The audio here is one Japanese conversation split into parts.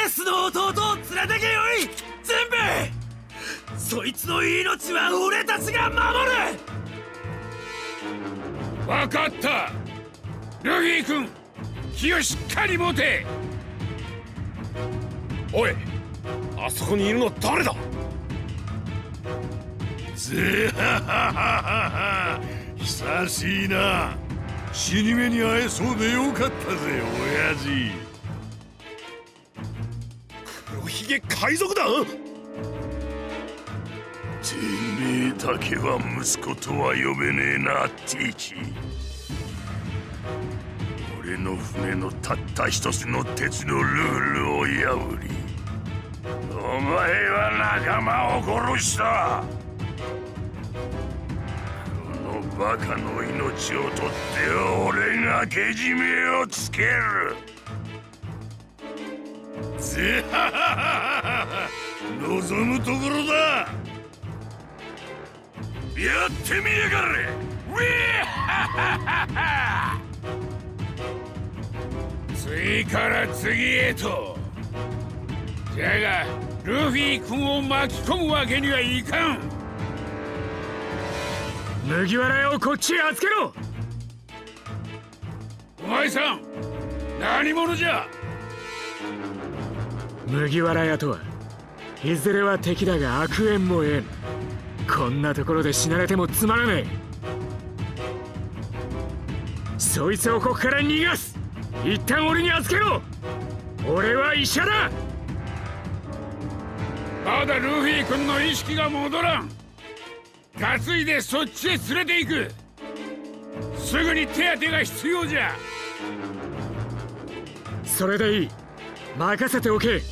エースの弟を連れてけよい全部。そいつの命は俺たちが守る。 分かった。ルフィ君、気をしっかり持て。 おい、あそこにいるの誰だ。 ぜはははは、久しいな。死に目に会えそうでよかったぜ親父。 黒ひげ海賊だ。 てめえだけは息子とは呼べねえなティキ。俺の船のたった一つの鉄のルールを破り、お前は仲間を殺した。このバカの命を取って俺がけじめをつける。ぜはははは、望むところだ。やってみやがれ。ウィーハハハハ。 次から次へと。じゃがルフィ君を巻き込むわけにはいかん。麦わら屋をこっちへ預けろ。お前さん、何者じゃ。麦わら屋とはいずれは敵だが悪縁も縁。こんなところで死なれてもつまらねえ。そいつをここから逃がす。一旦俺に預けろ。俺は医者だ。まだルフィ君の意識が戻らん。担いでそっちへ連れて行く。すぐに手当てが必要じゃ。それでいい。任せておけ。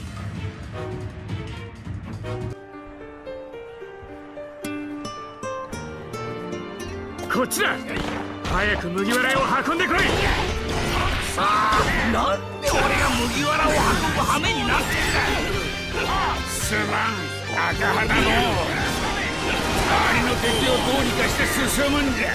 こっちだ。早く麦わら屋を運んでこい。 さあ、なんで俺が麦わらを運ぶ羽目になってんだ。 すまん、赤肌の。周りの敵をどうにかして進むんじゃ。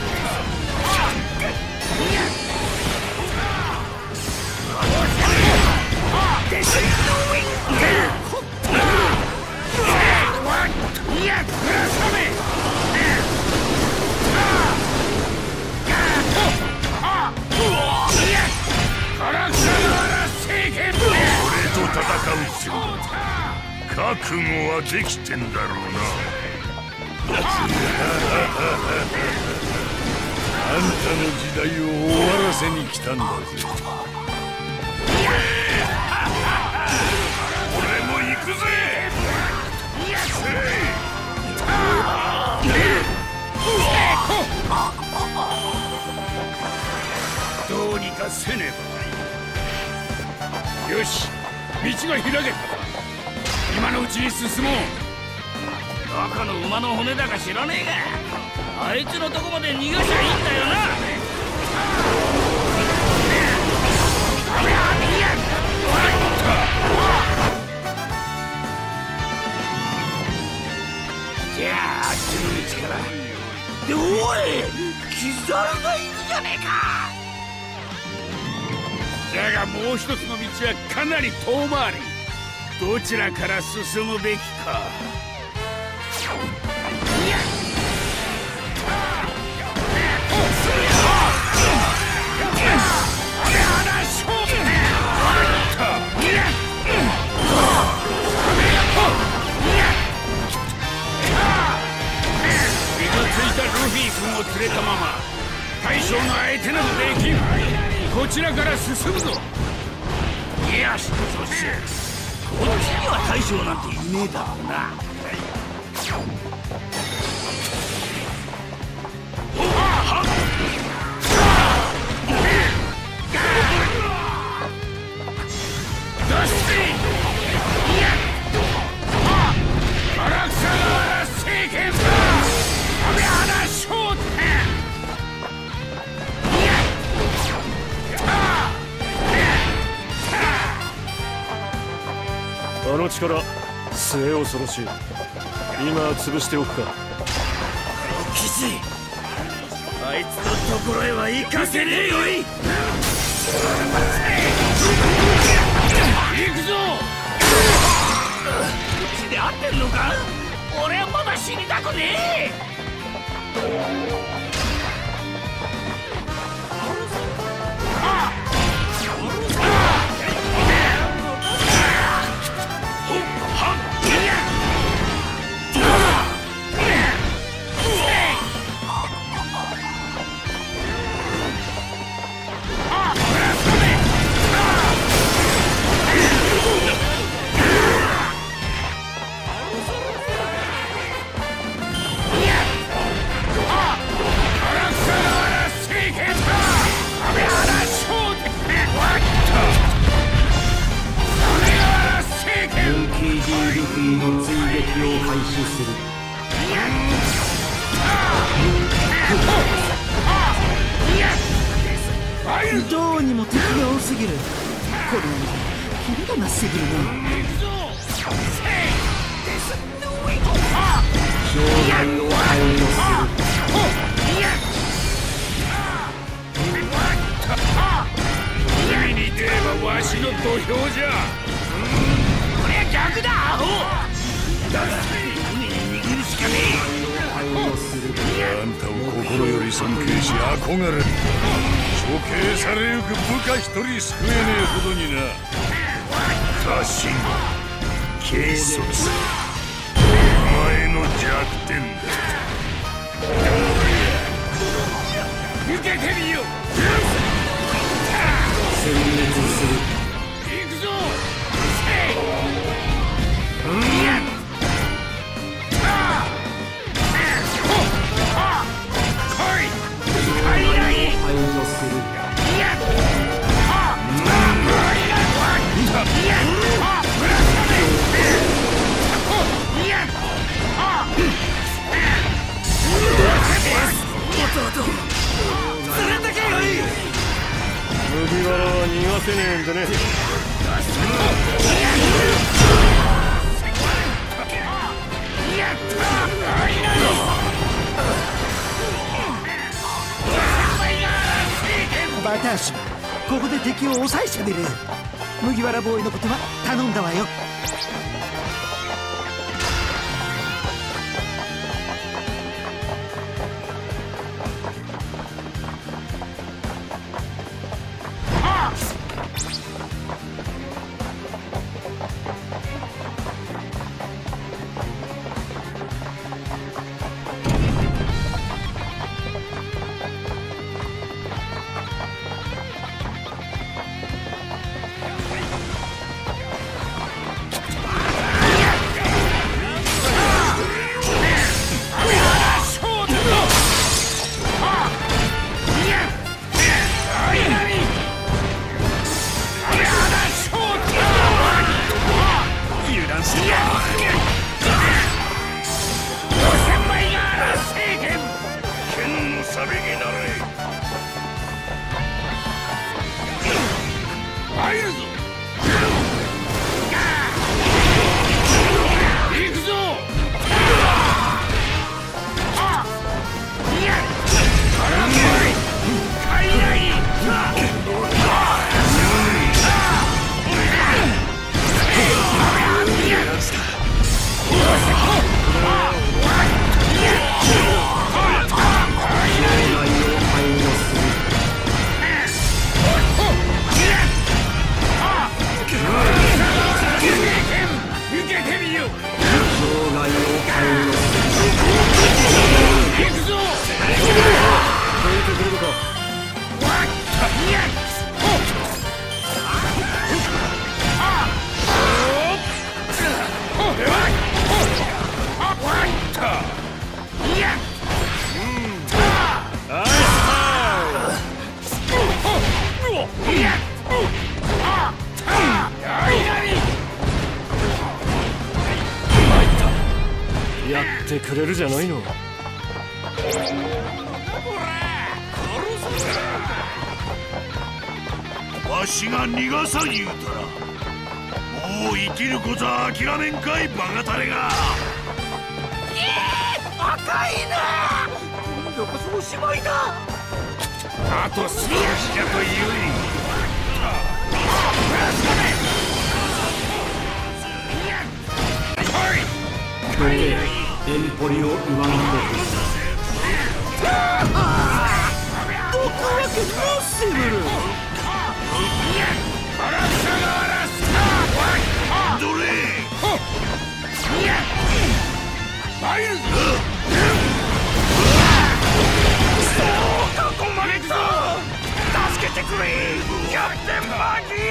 いや、ぶらさめ。 俺と戦うって覚悟はできてんだろうな。あんたの時代を終わらせに来たんだぜ。俺も行くぜ。 どうにかせねば。よし、道が開けた。今のうちに進もう。 どこの馬の骨だか知らねえが、あいつのとこまで逃がしゃいいんだよな。じゃああっちの道から。で、おい、キザルがいるじゃねえか。 だがもう一つの道はかなり遠回り。どちらから進むべきか。傷ついたルフィ君を連れたまま大将の相手などできん。こちらから進むぞ。 よし、そしてこっちには大将なんていねえだろうな。 あの力、末恐ろしい。今潰しておくか。 騎士、あいつのところへは行かせねえよい。 行くぞ。 死にたくねどうにも敵が多すぎる。これキリがなすぎるな。生涯を排除する。 海に出ればわしの土俵じゃ。これは逆だアホ。だが海に逃げるしかねえ。 あんたを心より尊敬し憧れる。処刑されゆく部下一人救えねえほどにな。他心軽率、お前の弱点だ。 受けてみよ。 殲滅する。 行くぞ。 排除する。 連れてけよい。 麦わらは逃がせねえんでね。 バタ足、ここで敵を抑えちゃべる。麦わらボーイのことは頼んだわよ。 やってくれるじゃないの。 わしが逃がさん言うたらもう生きることは諦めんかいバカタレが。 赤いな。今度こそおしまいだ。 あと少しじゃというに。 どけ。 エンポリオ・イワンコフ僕はけどセブルドレマイルズここまで来た助けてくれキャプテンマギー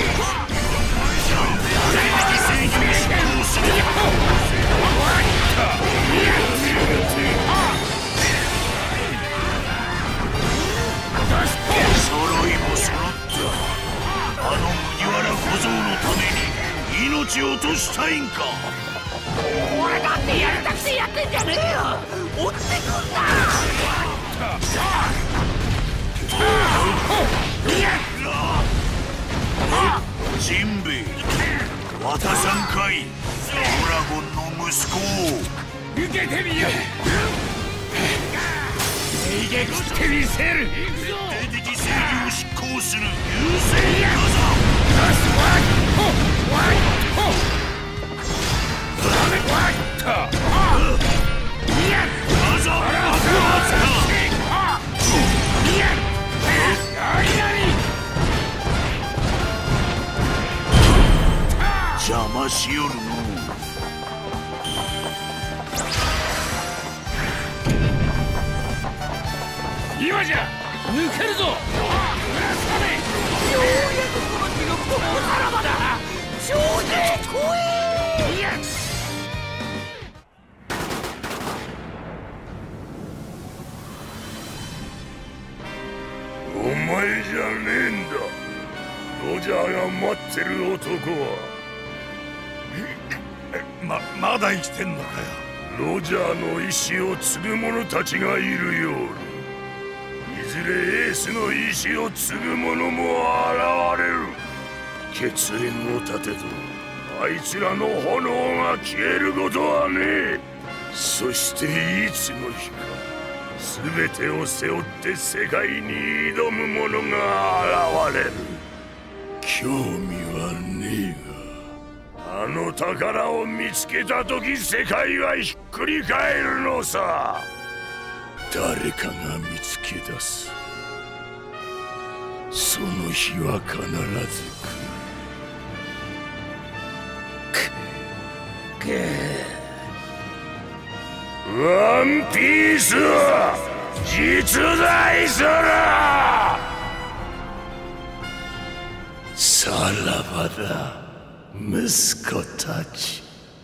揃いも揃ったあの麦わら小僧のために命を落としたいんか俺だってやりたくてやってんじゃねえよ落ちてくんだジンベエ渡さんかいドラゴンの息子を受けてみよ逃げ切ってみせる徹底的正義を執行する優勢技邪魔しよるの今じゃ抜けるぞようやくこの地獄をおさらばだ少年来いお前じゃねえんだロジャーが待ってる男はまだ生きてんのかよロジャーの意志を継ぐ者たちがいるよういずれエースの意志を継ぐ者も現れる血縁を立てとあいつらの炎が消えることはねえそしていつの日か全てを背負って世界に挑む者が現れる興味はねえがあの宝を見つけた時世界はひっくり返るのさ誰かが見つけ出すその日は必ず来るワンピースは実在するさらばだ息子たち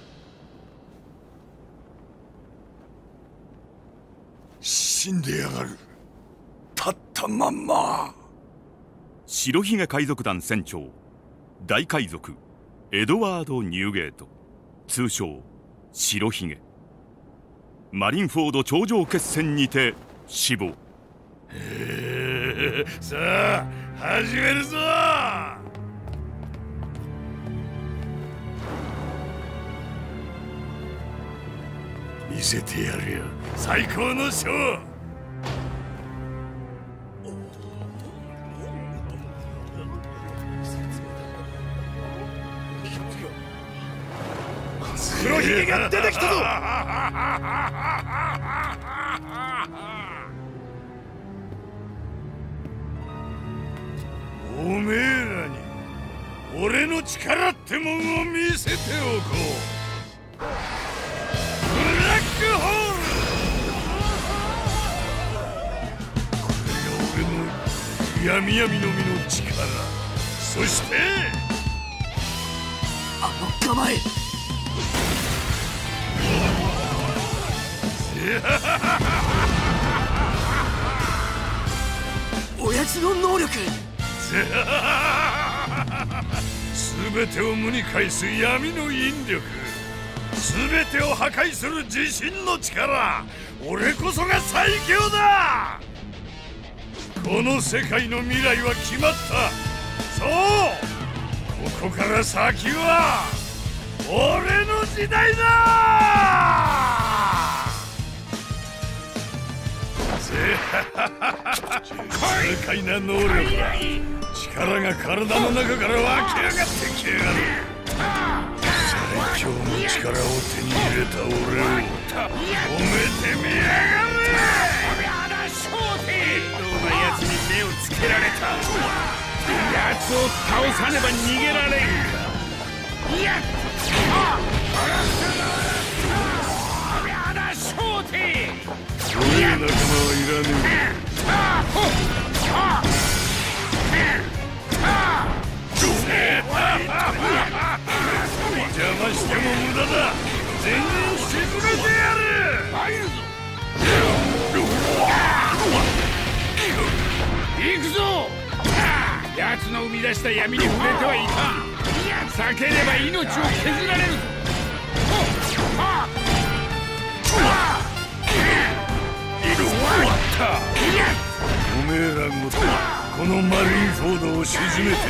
死んでやがる立ったまんま白ひげ海賊団船長大海賊エドワード・ニューゲート通称白ひげマリンフォード頂上決戦にて死亡さあ始めるぞ見せてやるよ最高のショー黒ひげが出てきたぞおめえらに俺の力ってもんを見せておこうブラックホールこれが俺の闇闇の実の力そしてあの構え親父の能力全てを無に返す闇の引力全てを破壊する自信の力俺こそが最強だこの世界の未来は決まったそうここから先は俺の時代だ痛快な能力だ力が体の中から湧き上がってきやがる最強の力力を手に入れた俺を褒めてみやがれ。 やだ正体どんな奴に目をつけられた。奴を倒さねば逃げられんか。やっやだ正体そういう仲間はいらねえ。邪魔しても無駄だ。全員沈めてやる。 入るぞ。行くぞ。奴の生み出した闇に触れてはいかん。避ければ命を削られるぞ。 おめえらごとこのマリンフォードを沈めてやる。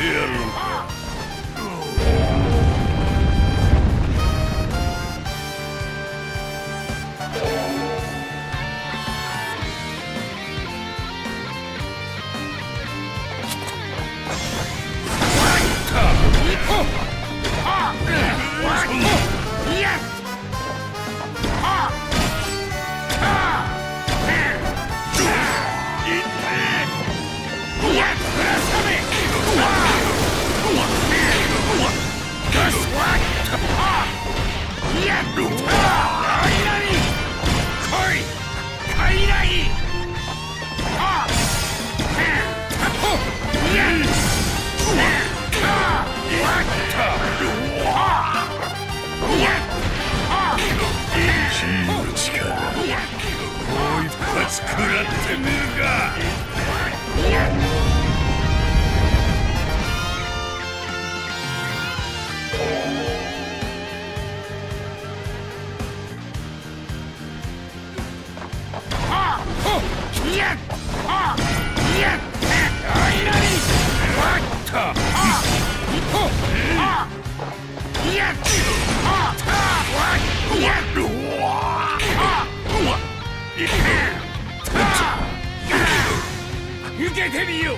受けてみよう。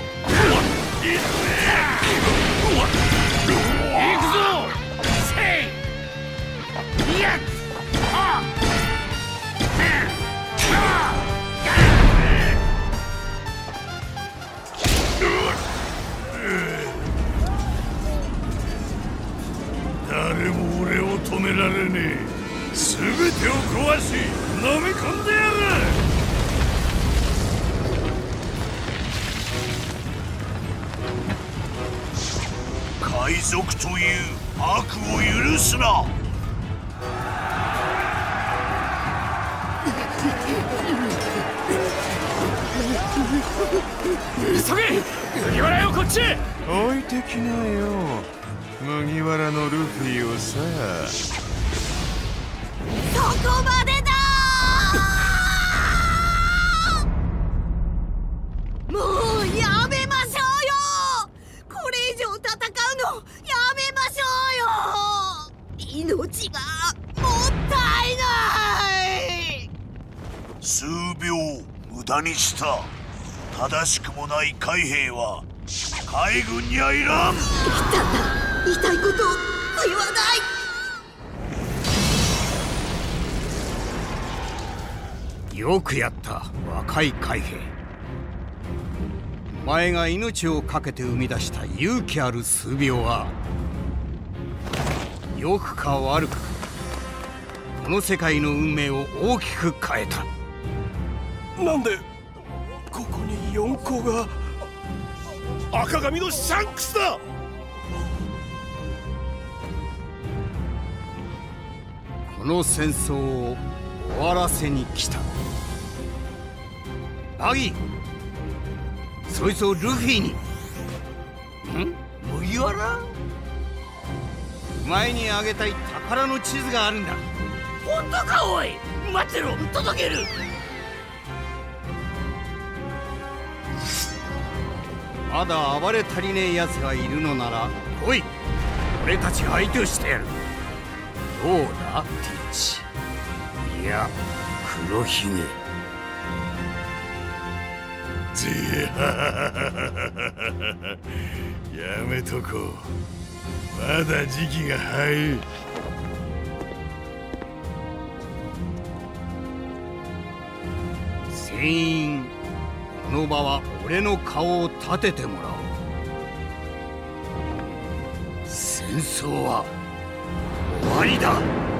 行くぞ。せいやっ誰も俺を止められねえ。全てを壊し飲み込んでやる。海賊という悪を許すな。 急げ麦わらよこっち。 置いてきなよ麦わらのルフィをさ。 そこまでだー。もうやめましょうよ。これ以上戦うのやめましょうよ。命がもったいない。 数秒無駄にした。正しくもない海兵は海軍にはいらん。 言いたいことを言わない。 よくやった若い海兵。お前が命を懸けて生み出した勇気ある数秒は良くか悪くかこの世界の運命を大きく変えた。 なんでここに4個が。赤髪のシャンクスだ。 この戦争を終わらせに来た。バギー、そいつをルフィに。麦わら？お前にあげたい宝の地図があるんだ。 本当かおい。待ってろ、届ける。 まだ暴れ足りねえ奴がいるのなら来い。俺たちが相手をしてやる。どうだティッチ。いや黒ひげ。 やめとこう。まだ時期が早い。 全員この場は俺の顔を立ててもらおう。戦争は終わりだ。